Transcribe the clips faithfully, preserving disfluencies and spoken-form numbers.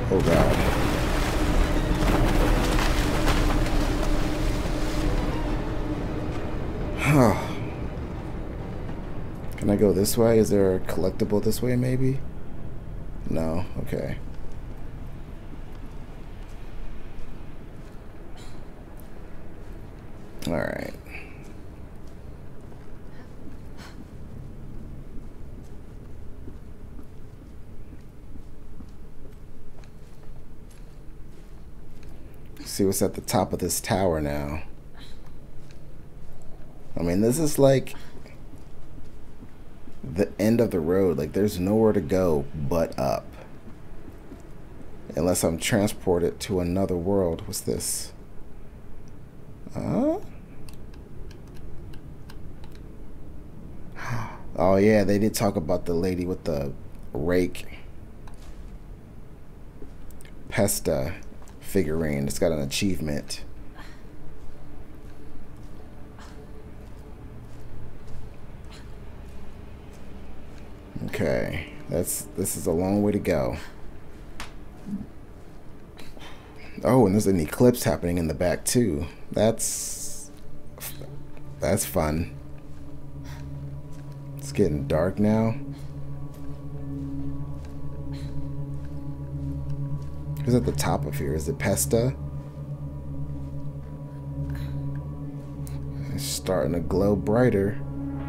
Oh god. Can I go this way? Is there a collectible this way maybe? No, okay. Alright. See what's at the top of this tower now. I mean, this is like the end of the road. Like, there's nowhere to go but up. Unless I'm transported to another world. What's this? Uh? Oh, yeah, they did talk about the lady with the rake. Pesta figurine. It's got an achievement. Okay, that's this is a long way to go. Oh, and there's an eclipse happening in the back too. That's that's fun. It's getting dark now. Who's at the top of here? Is it Pesta? It's starting to glow brighter.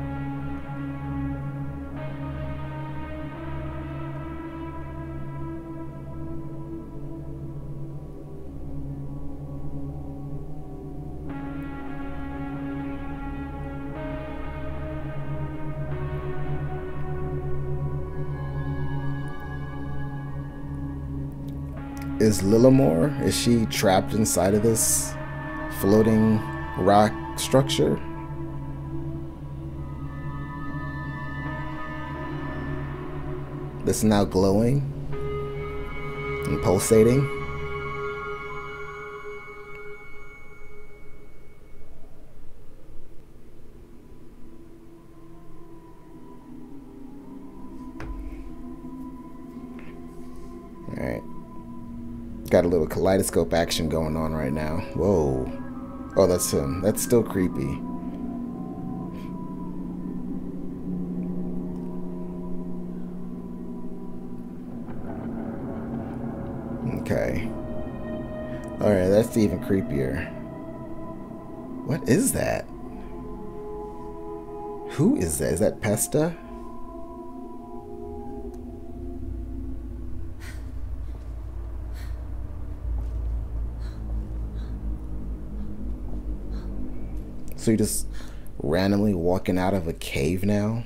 Is Lillimore, is she trapped inside of this floating rock structure? That's now glowing and pulsating. All right. Got a little kaleidoscope action going on right now. Whoa. Oh, that's him. That's still creepy. Okay. Alright, that's even creepier. What is that? Who is that? Is that Pesta? So you're just randomly walking out of a cave now?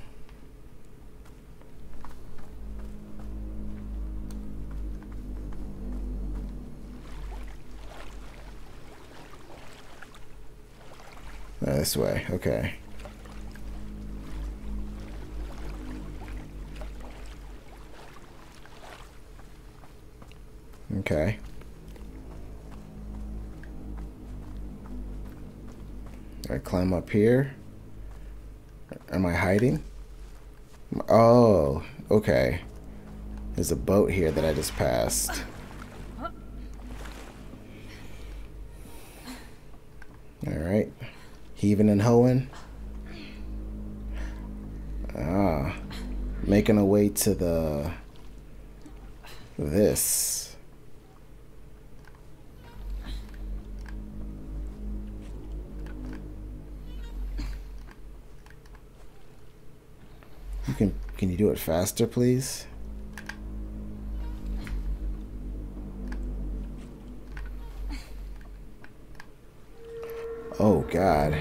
Oh, this way, okay. Okay. I climb up here. Am I hiding? Oh, okay. There's a boat here that I just passed. Alright. Heaving and hoeing. Ah. Making a way to the... this. You can, can you do it faster, please? Oh, God.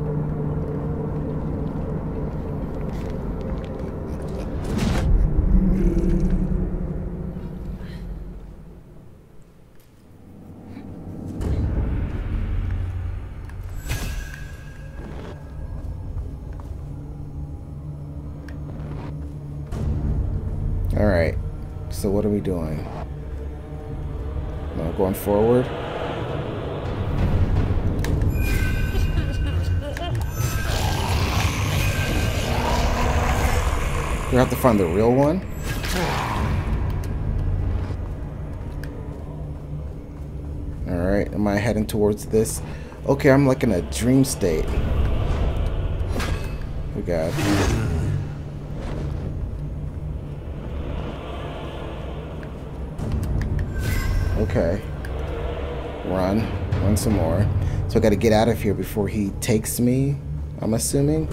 Alright, so what are we doing? Am I going forward? We have to find the real one? Am I heading towards this? Okay, I'm like in a dream state. Oh god. Okay. Run. Run some more. So I gotta get out of here before he takes me, I'm assuming.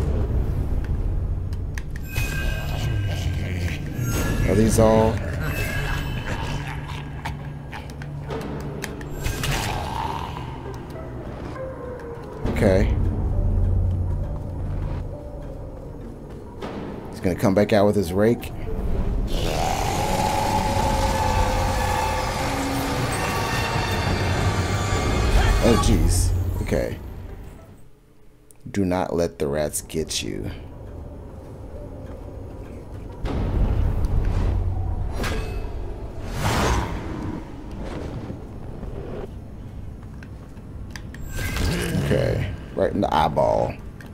Are these all? Okay. He's gonna come back out with his rake. Oh, jeez. Okay. Do not let the rats get you. Okay. Right in the eyeball.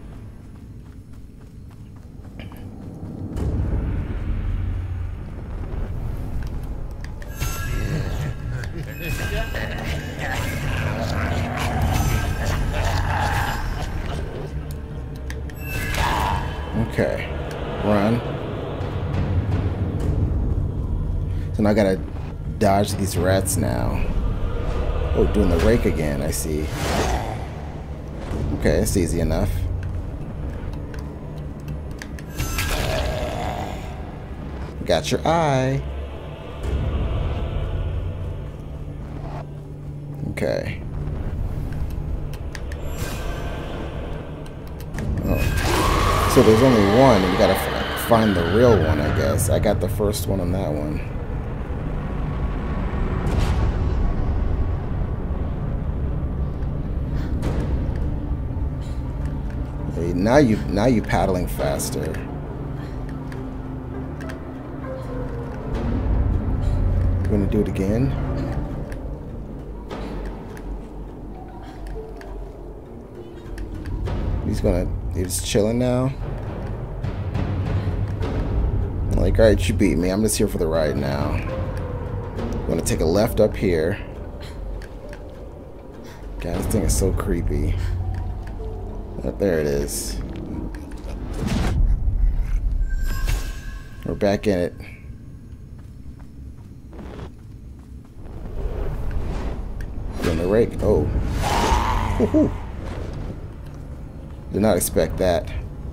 Okay, run. So now I gotta dodge these rats now. Oh, doing the rake again, I see. Okay, it's easy enough. Got your eye. Okay. Oh. So there's only one, and you gotta f find the real one, I guess. I got the first one on that one. Hey, now you now you paddling faster. You gonna do it again? He's gonna he's chilling now. Like, alright, you beat me. I'm just here for the ride now. I'm gonna take a left up here. God, this thing is so creepy. Oh, there it is. We're back in it. Doing the rake. Oh. Woohoo. Did not expect that.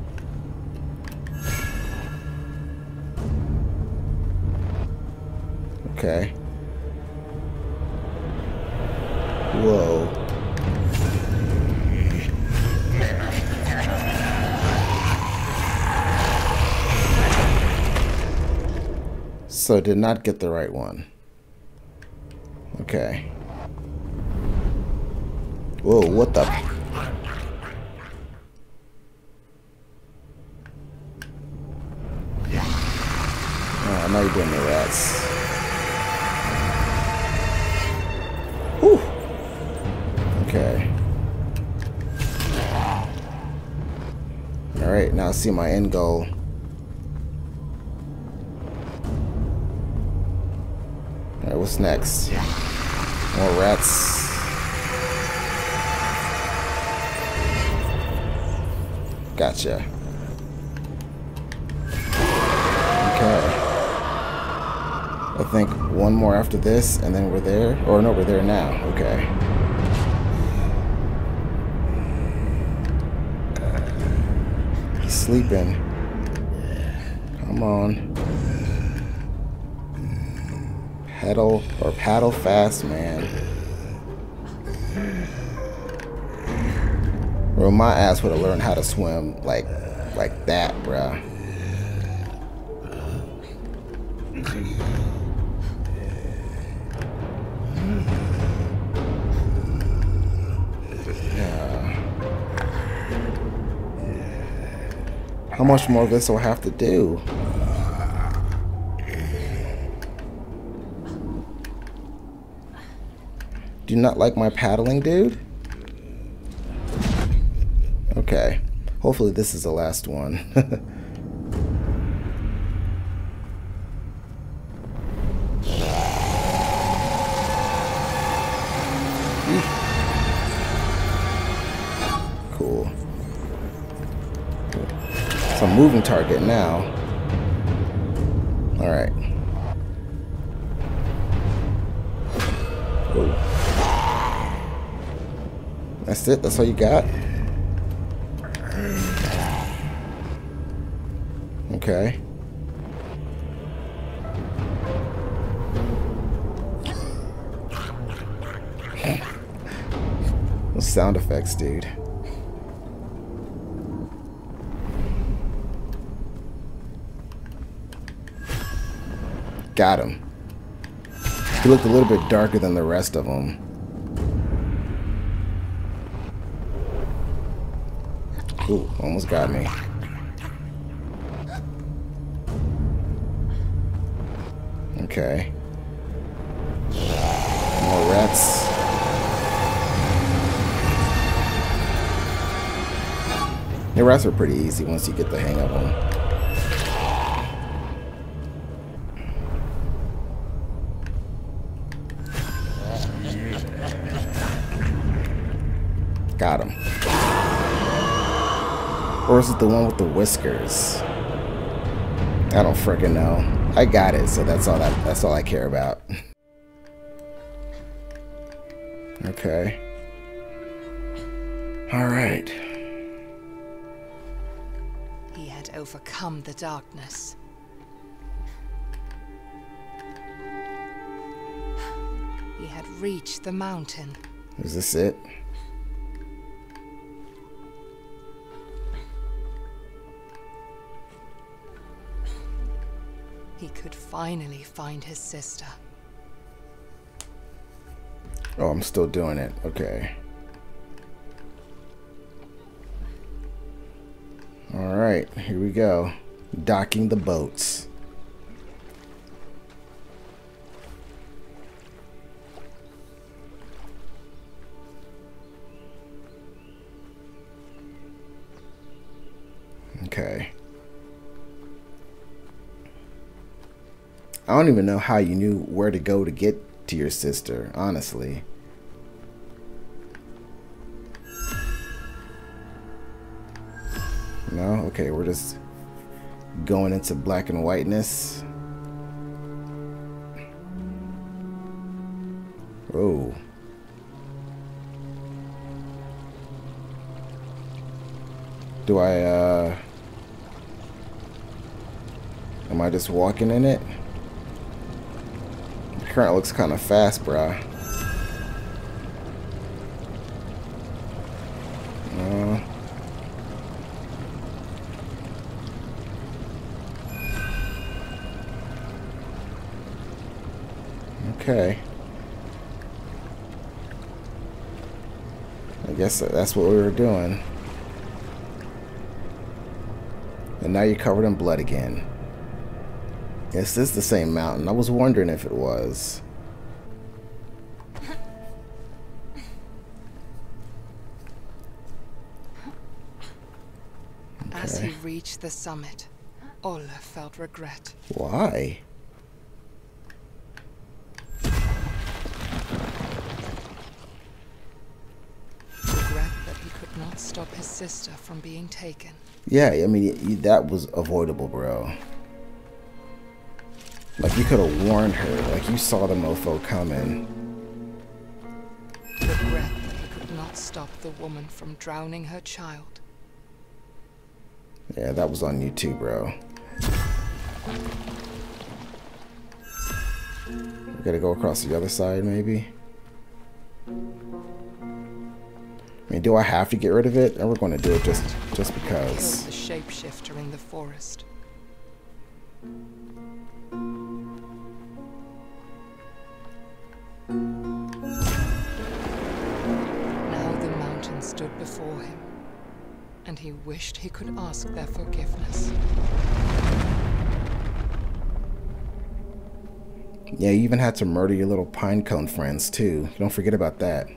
Okay. Whoa. So did not get the right one. Okay. Whoa, what the? Oh, now you're doing the rats. Whew. Okay. Alright, now I see my end goal. Alright, what's next? More rats. Gotcha. Okay. I think one more after this, and then we're there. Or no, we're there now. Okay. He's sleeping. Come on. Pedal or paddle fast, man. Bro, my ass would have learned how to swim like like that, bruh. How much more of this will I have to do? Do you not like my paddling, dude? Okay. Hopefully this is the last one. It's a moving target now. Alright. That's it? That's all you got? Okay. Those sound effects, dude. Got him. He looked a little bit darker than the rest of them. Ooh, almost got me. Okay. More rats. The rats are pretty easy once you get the hang of them. Got him. Or is it the one with the whiskers? I don't frickin' know. I got it, so that's all that that's all I care about. Okay. Alright. He had overcome the darkness. He had reached the mountain. Is this it? He could finally find his sister. Oh, I'm still doing it. Okay. Alright, here we go. Docking the boats. Okay. I don't even know how you knew where to go to get to your sister, honestly. No? Okay, we're just going into black and whiteness. Oh. Do I, uh... am I just walking in it? The current looks kind of fast, bruh. Uh... Okay. I guess that's what we were doing. And now you're covered in blood again. Yes, this is the same mountain. I was wondering if it was. Okay. As he reached the summit, Olle felt regret. Why? Regret that he could not stop his sister from being taken. Yeah, I mean, that was avoidable, bro. Like, you could have warned her. Like, you saw the mofo coming. Regret that he could not stop the woman from drowning her child. Yeah, that was on you too, bro. We gotta go across the other side, maybe? I mean, do I have to get rid of it? Or we're going to do it just, just because. Killed the shapeshifter in the forest. Now the mountain stood before him, and he wished he could ask their forgiveness. Yeah, you even had to murder your little pinecone friends, too. Don't forget about that.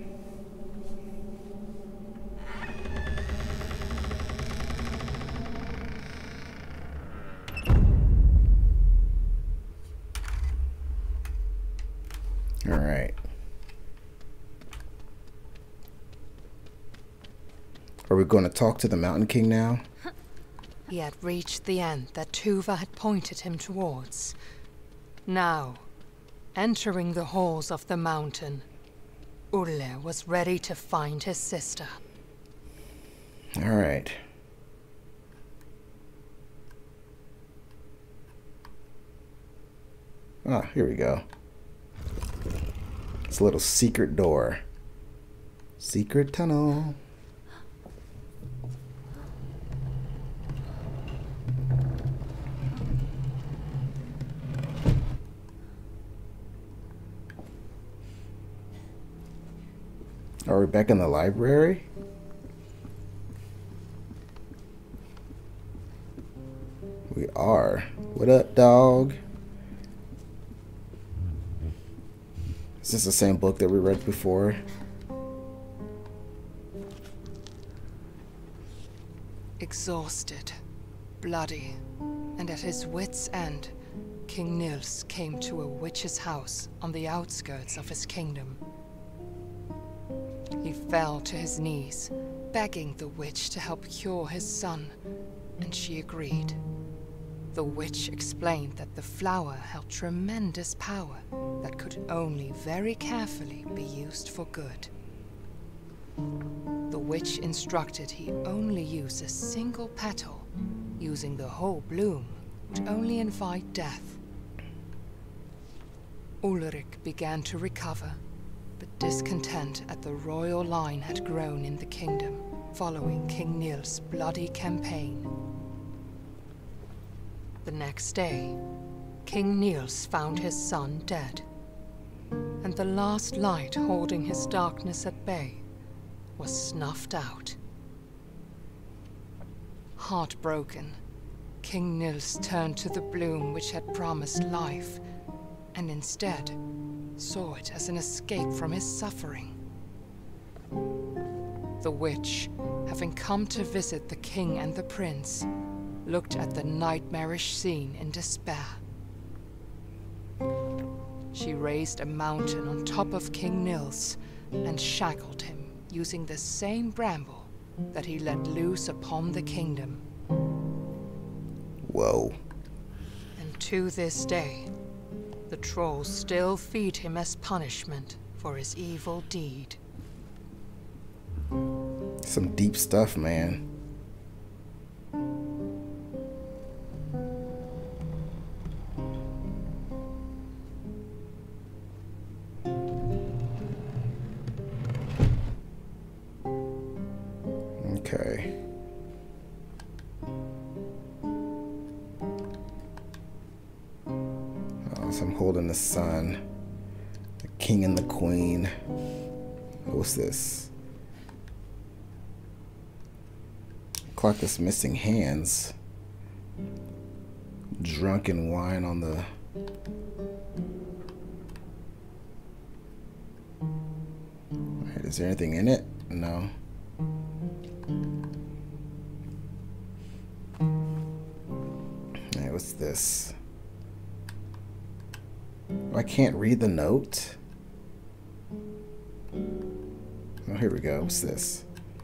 Alright. Are we going to talk to the Mountain King now? He had reached the end that Tuva had pointed him towards. Now, entering the halls of the mountain, Ulle was ready to find his sister. All right. Ah, here we go. It's a little secret door. Secret tunnel. Are we back in the library? We are. What up, dog? Is this the same book that we read before? Exhausted, bloody, and at his wits' end, King Nils came to a witch's house on the outskirts of his kingdom. He fell to his knees, begging the witch to help cure his son, and she agreed. The witch explained that the flower held tremendous power that could only very carefully be used for good. The witch instructed he only use a single petal. Using the whole bloom would only invite death. Ulrich began to recover, but discontent at the royal line had grown in the kingdom following King Nils' bloody campaign. The next day, King Nils found his son dead, and the last light holding his darkness at bay was snuffed out. Heartbroken, King Nils turned to the bloom which had promised life, and instead saw it as an escape from his suffering. The witch, having come to visit the king and the prince, looked at the nightmarish scene in despair. She raised a mountain on top of King Nils and shackled him using the same bramble that he let loose upon the kingdom. Whoa. And to this day, the trolls still feed him as punishment for his evil deed. Some deep stuff, man. Okay. Oh, so I'm holding the sun, the king and the queen. What's this? Clock that's missing hands. Drunken wine on the... Alright, is there anything in it? No. Alright, what's this? Oh, I can't read the note? Oh, here we go. What's this?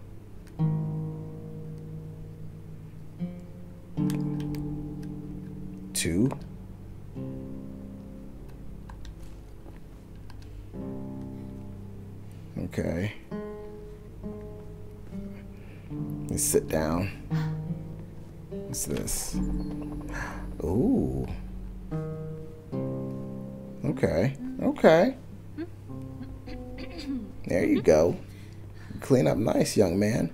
Two. Okay. Let me sit down. What's this? Ooh. Okay. Okay. There you go. Clean up nice, young man.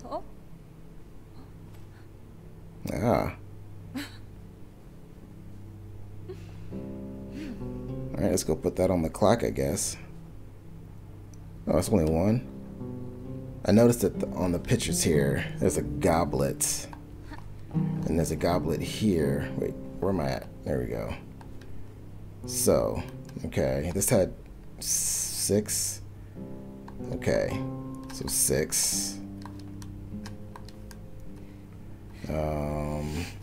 Ah. Alright, let's go put that on the clock, I guess. Oh, it's only one. I noticed that the, on the pictures here, there's a goblet. And there's a goblet here. Wait, where am I at? There we go. So, okay, this had six. Okay, so six. Um,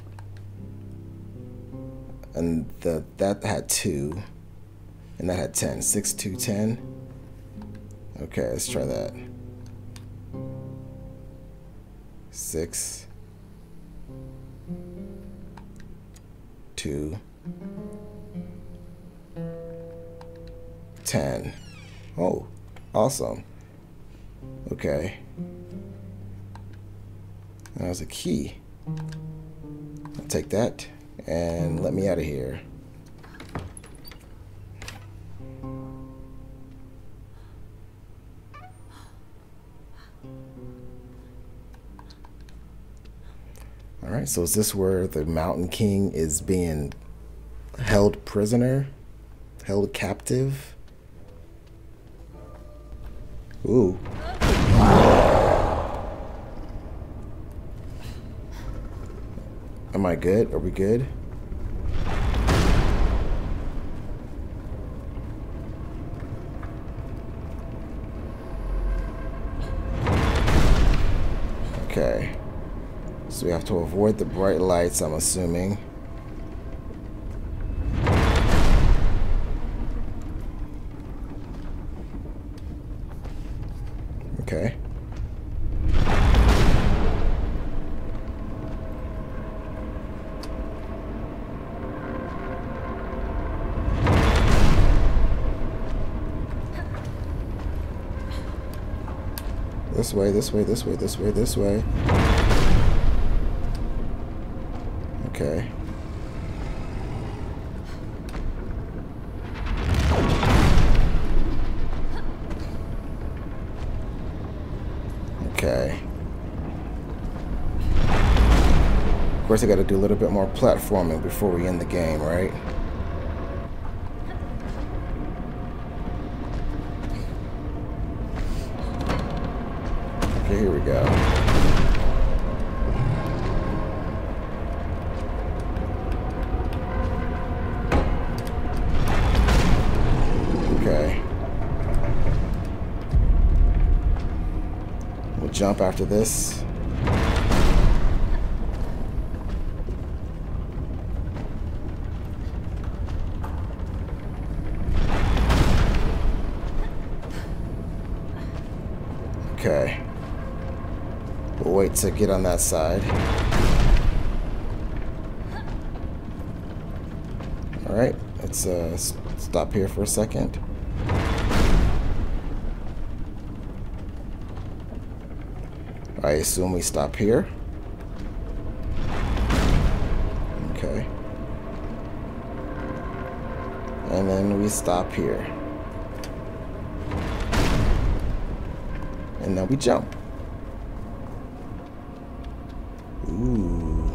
and the that had two. And that had ten. Six, two, ten. Okay, let's try that. Six. two, ten. Oh, awesome. Okay. That was a key. I'll take that and let me out of here. Alright, so is this where the Mountain King is being held prisoner? Held captive? Ooh. Am I good? Are we good? Okay. So we have to avoid the bright lights, I'm assuming. Okay. This way, this way, this way, this way, this way. Okay. Okay. Of course, I got to do a little bit more platforming before we end the game, right? Okay, here we go. Okay. We'll jump after this. Okay. We'll wait to get on that side. Alright, let's uh, stop here for a second. I assume we stop here. Okay. And then we stop here. And then we jump. Ooh.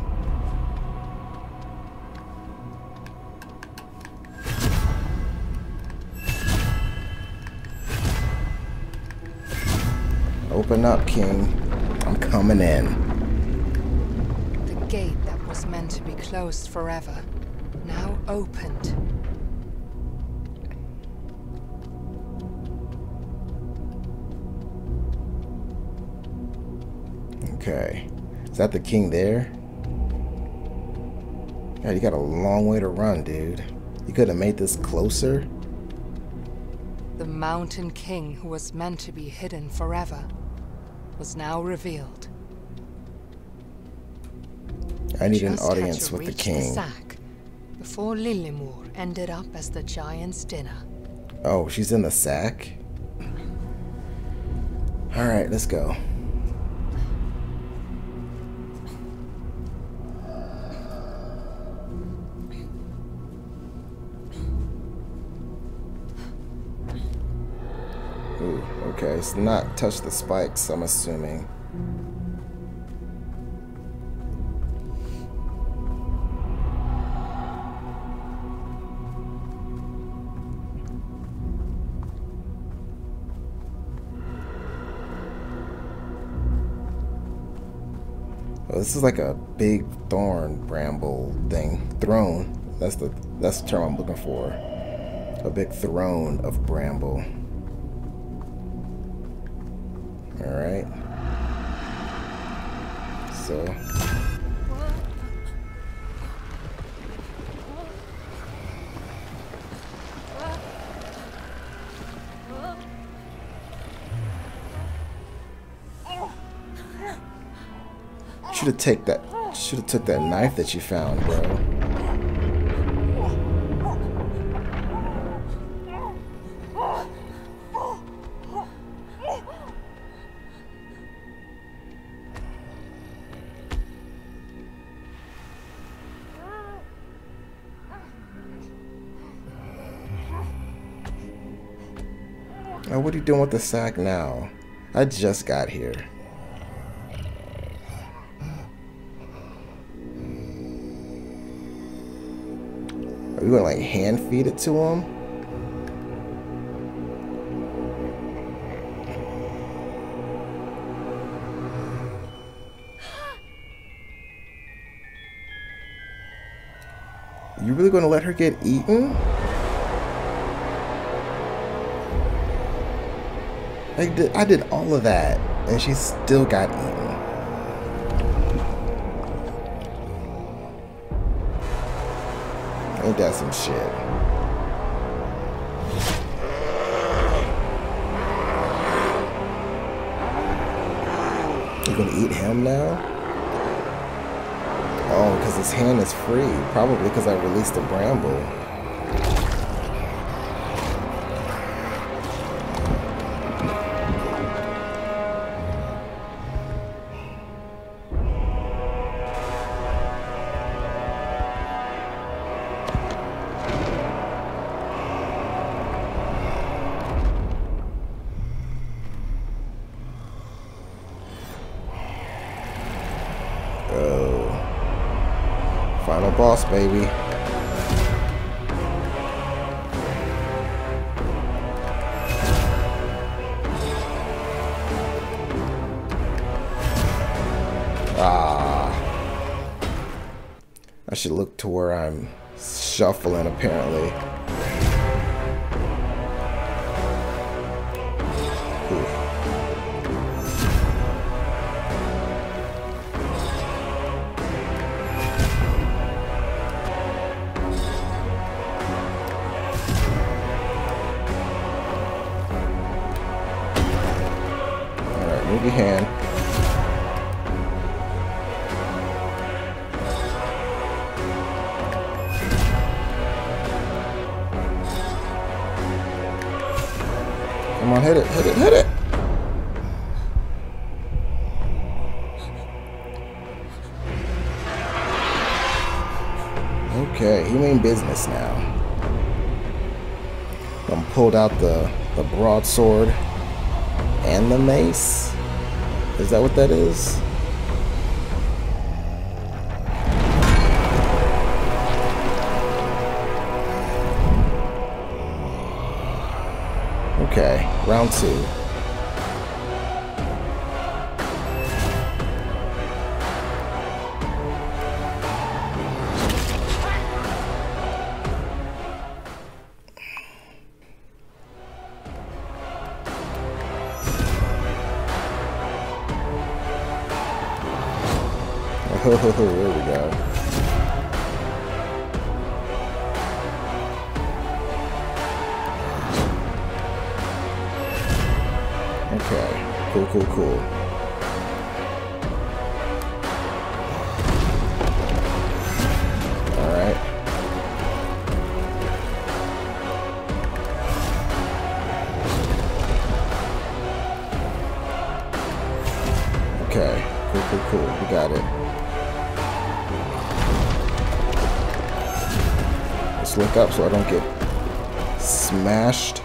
Open up, King. I'm coming in. The gate that was meant to be closed forever, now opened. Okay. Is that the king there? Yeah, you got a long way to run, dude. You could have made this closer. The Mountain King, who was meant to be hidden forever, was now revealed. I need an Just had audience to with the reach king. sack before Lillemor ended up as the giant's dinner. Oh, she's in the sack? Alright, let's go. Ooh, okay, it's not touch the spikes, I'm assuming. Oh, this is like a big thorn bramble thing. Throne. That's the that's the term I'm looking for. A big throne of bramble. Alright. So. Should have take that should have took that knife that you found, bro. Oh, what are you doing with the sack now? I just got here. Are we gonna like hand feed it to him? You really gonna let her get eaten? I did, I did all of that, and she still got eaten. Ain't that some shit? You gonna eat him now? Oh, because his hand is free. Probably because I released the bramble. Final boss, baby. Ah. I should look to where I'm shuffling, apparently. Ooh. Move your hand. Come on, hit it, hit it, hit it! Okay, he mean business now. I'm pulled out the, the broadsword and the mace. Is that what that is? Okay, round two. Oh, there we go. Okay, cool, cool, cool. All right. Okay, cool, cool, cool. We got it. Let's look up so I don't get smashed.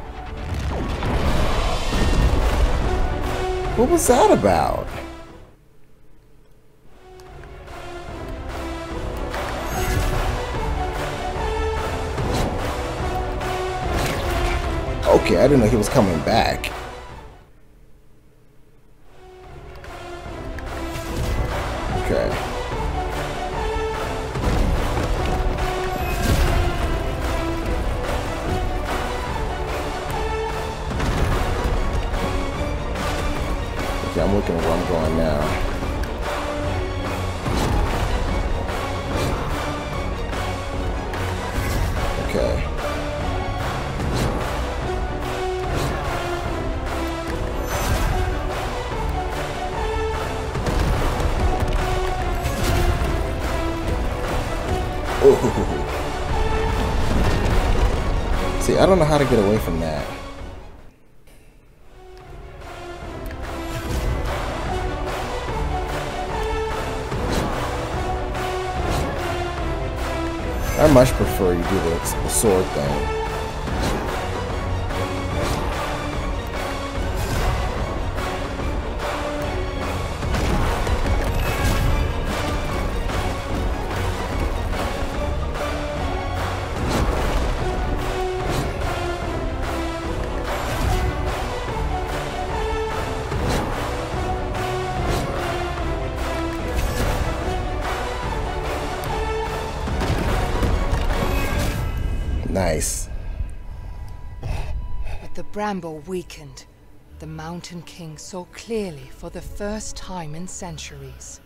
What was that about? Okay, I didn't know he was coming back. Okay. Okay, I'm looking where I'm going now. Okay. Ooh. See, I don't know how to get away from that. I much prefer you do the, the sword thing. Nice. With the bramble weakened, the Mountain King saw clearly for the first time in centuries.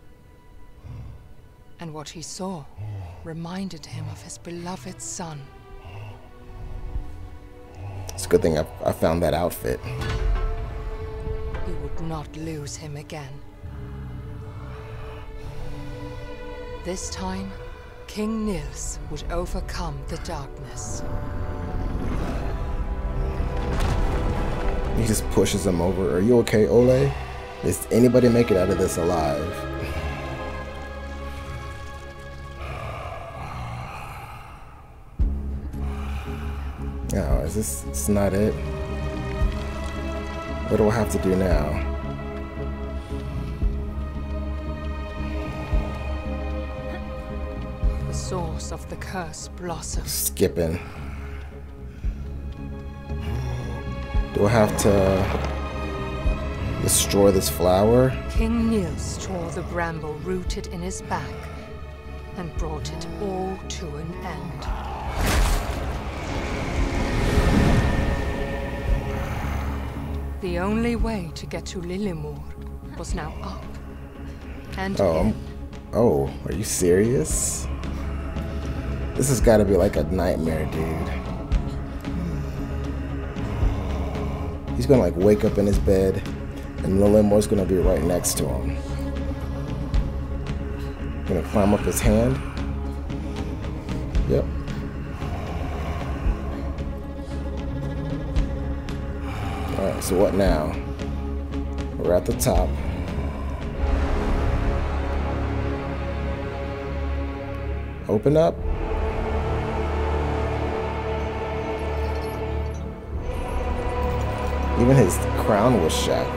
And what he saw reminded him of his beloved son. It's a good thing I, I found that outfit. He would not lose him again. This time, King Nils would overcome the darkness. He just pushes him over. Are you okay, Ole? Does anybody make it out of this alive? No, is this it's not it? What do I have to do now? The source of the curse blossoms. Skipping. Do I have to destroy this flower? King Nils tore the bramble rooted in his back and brought it all to an end. The only way to get to Lillemor was now up and Oh, in. oh, are you serious? This has got to be like a nightmare, dude. He's gonna like wake up in his bed, and Lillemor's gonna be right next to him. Gonna climb up his hand. Yep. Alright, so what now? We're at the top. Open up. Even his crown was shackled.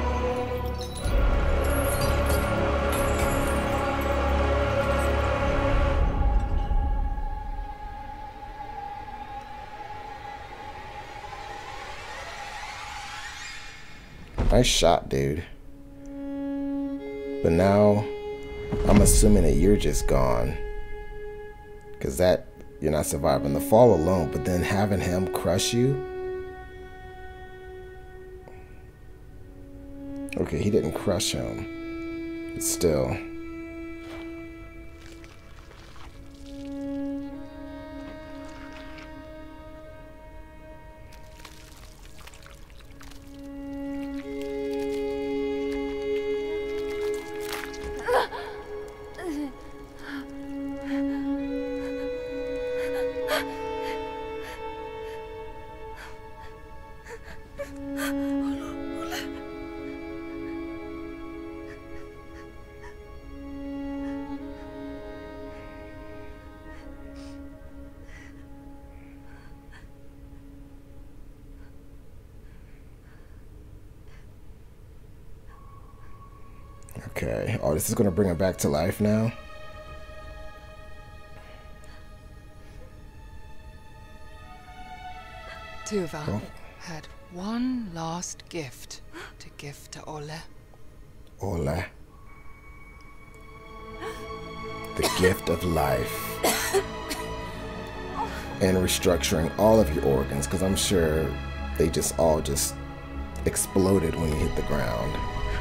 Nice shot, dude. But now, I'm assuming that you're just gone. Because that, you're not surviving the fall alone, but then having him crush you. Okay, he didn't crush him. But still. Okay. Oh, this is going to bring her back to life now? Tuva Oh. had one last gift to give to Ole. Ole. The gift of life. And restructuring all of your organs, because I'm sure they just all just exploded when you hit the ground.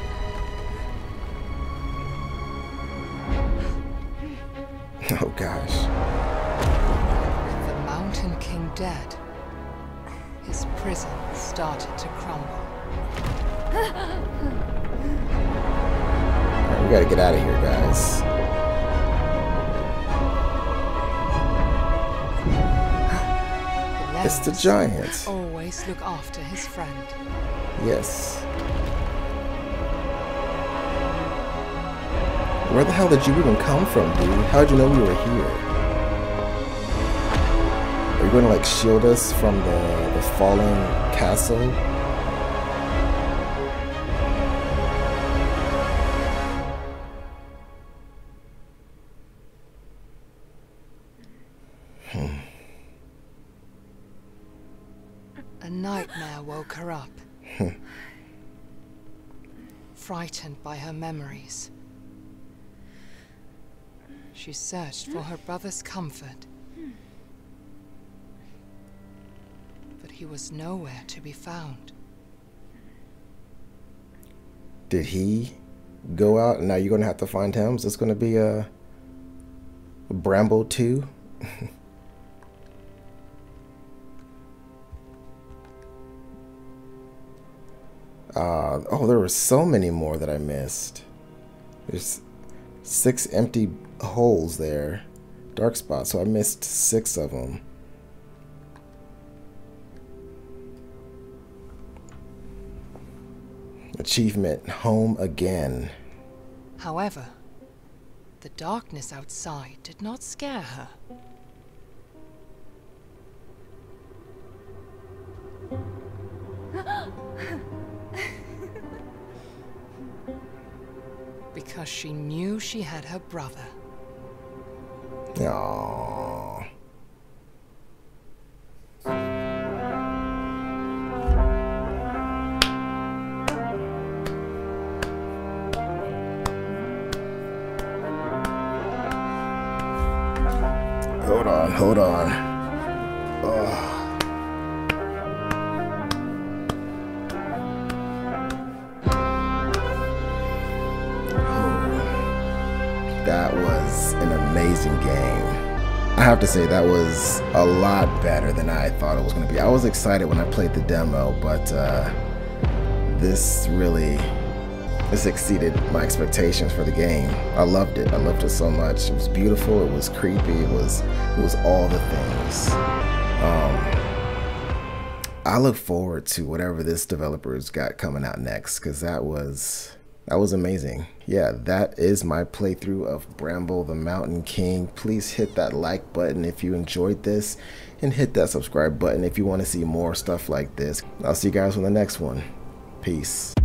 Oh gosh. With the Mountain King dead, his prison started to crumble. Alright, we gotta get out of here, guys. It's the giant. Always look after his friend. Yes. Where the hell did you even come from, dude? How'd you know we were here? Are you going to like shield us from the, the falling castle? Hmm. A nightmare woke her up. Frightened by her memories, she searched for her brother's comfort he was nowhere to be found. Did he go out and now you're gonna have to find him? Is this gonna be a Bramble two? uh, oh, there were so many more that I missed. There's six empty holes there, dark spots, so I missed six of them. Achievement, home again. However, the darkness outside did not scare her. Because she knew she had her brother. Aww. Hold on, hold on. Ugh. That was an amazing game. I have to say that was a lot better than I thought it was going to be. I was excited when I played the demo, but uh, this really this exceeded my expectations for the game. I loved it. I loved it so much. It was beautiful. It was creepy. It was it was all the things. Um, I look forward to whatever this developer's got coming out next, because that was. That was amazing. Yeah, that is my playthrough of Bramble the Mountain King. Please hit that like button if you enjoyed this, and hit that subscribe button if you want to see more stuff like this. I'll see you guys on the next one. Peace.